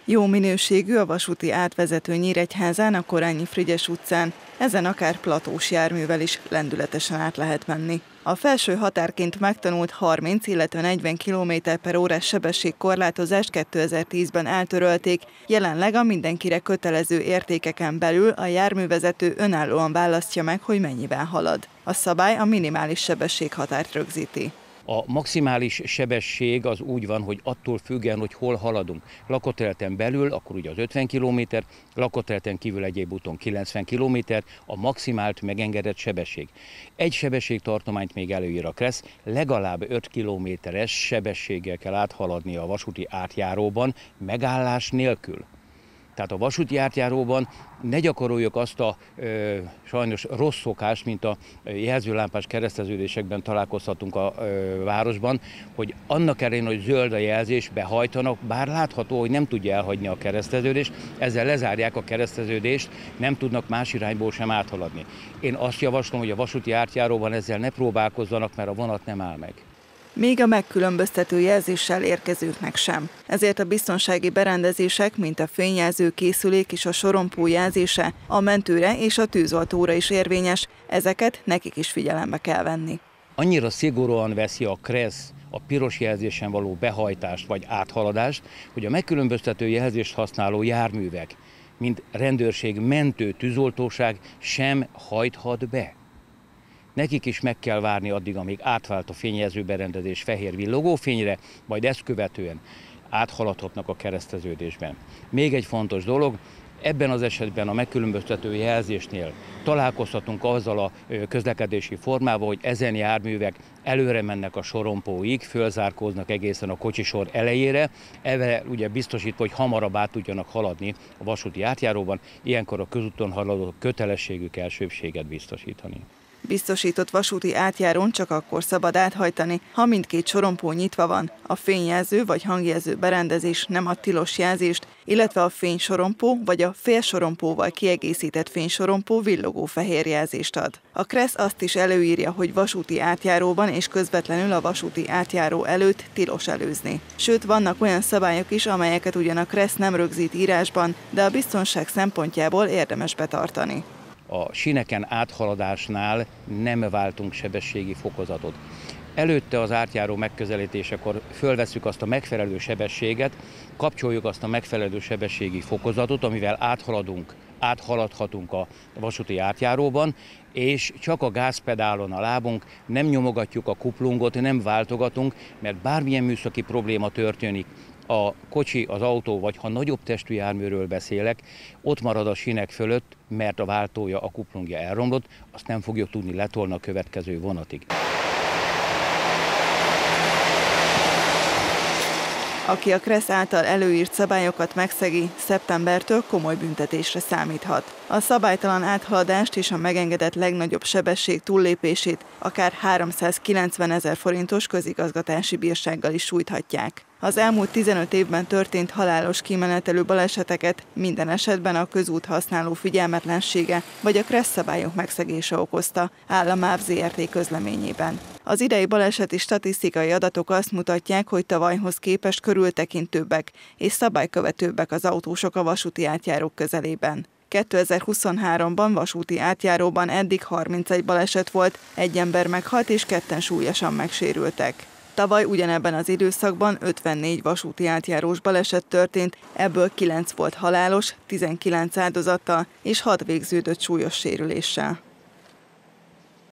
Jó minőségű a vasúti átvezető Nyíregyházán, a Korányi Frigyes utcán. Ezen akár platós járművel is lendületesen át lehet menni. A felső határként megtanult 30, illetve 40 km/h sebességkorlátozást 2010-ben eltörölték. Jelenleg a mindenkire kötelező értékeken belül a járművezető önállóan választja meg, hogy mennyivel halad. A szabály a minimális sebességhatárt rögzíti. A maximális sebesség az úgy van, hogy attól függően, hogy hol haladunk. Lakóterületen belül, akkor ugye az 50 km, lakóterületen kívül egyéb úton 90 km, a maximált megengedett sebesség. Egy sebességtartományt még előír a KRESZ, legalább 5 km-es sebességgel kell áthaladni a vasúti átjáróban, megállás nélkül. Tehát a vasúti átjáróban ne gyakoroljuk azt a sajnos rossz szokást, mint a jelzőlámpás kereszteződésekben találkozhatunk a városban, hogy annak ellenére, hogy zöld a jelzés, behajtanak, bár látható, hogy nem tudja elhagyni a kereszteződést, ezzel lezárják a kereszteződést, nem tudnak más irányból sem áthaladni. Én azt javaslom, hogy a vasúti átjáróban ezzel ne próbálkozzanak, mert a vonat nem áll meg. Még a megkülönböztető jelzéssel érkezőknek sem. Ezért a biztonsági berendezések, mint a fényjelző készülék és a sorompó jelzése a mentőre és a tűzoltóra is érvényes, ezeket nekik is figyelembe kell venni. Annyira szigorúan veszi a KRESZ a piros jelzésen való behajtást vagy áthaladást, hogy a megkülönböztető jelzést használó járművek, mint rendőrség, mentő, tűzoltóság sem hajthat be. Nekik is meg kell várni addig, amíg átvált a fényjelző berendezés fehér villogófényre, majd ezt követően áthaladhatnak a kereszteződésben. Még egy fontos dolog, ebben az esetben a megkülönböztető jelzésnél találkozhatunk azzal a közlekedési formával, hogy ezen járművek előre mennek a sorompóig, fölzárkóznak egészen a kocsisor elejére, ezzel ugye biztosítva, hogy hamarabb át tudjanak haladni a vasúti átjáróban, ilyenkor a közúton haladók kötelességük elsőbbséget biztosítani. Biztosított vasúti átjárón csak akkor szabad áthajtani, ha mindkét sorompó nyitva van, a fényjelző vagy hangjelző berendezés nem ad tilos jelzést, illetve a fénysorompó vagy a félsorompóval kiegészített fénysorompó villogó fehér jelzést ad. A KRESZ azt is előírja, hogy vasúti átjáróban és közvetlenül a vasúti átjáró előtt tilos előzni. Sőt, vannak olyan szabályok is, amelyeket ugyan a KRESZ nem rögzít írásban, de a biztonság szempontjából érdemes betartani. A síneken áthaladásnál nem váltunk sebességi fokozatot. Előtte az átjáró megközelítésekor fölvesszük azt a megfelelő sebességet, kapcsoljuk azt a megfelelő sebességi fokozatot, amivel áthaladhatunk a vasúti átjáróban, és csak a gázpedálon a lábunk, nem nyomogatjuk a kuplungot, nem váltogatunk, mert bármilyen műszaki probléma történik, a kocsi, az autó, vagy ha nagyobb testű járműről beszélek, ott marad a sínek fölött, mert a váltója, a kuplungja elromlott, azt nem fogjuk tudni letolni a következő vonatig. Aki a KRESZ által előírt szabályokat megszegi, szeptembertől komoly büntetésre számíthat. A szabálytalan áthaladást és a megengedett legnagyobb sebesség túllépését akár 390 000 forintos közigazgatási bírsággal is sújthatják. Az elmúlt 15 évben történt halálos kimenetelő baleseteket minden esetben a közút használó figyelmetlensége vagy a KRESZ szabályok megszegése okozta, áll a MÁV Zrt. Közleményében. Az idei baleseti statisztikai adatok azt mutatják, hogy tavalyhoz képest körültekintőbbek és szabálykövetőbbek az autósok a vasúti átjárók közelében. 2023-ban vasúti átjáróban eddig 31 baleset volt, egy ember meghalt és ketten súlyosan megsérültek. Tavaly ugyanebben az időszakban 54 vasúti átjárós baleset történt, ebből 9 volt halálos, 19 áldozattal és 6 végződött súlyos sérüléssel.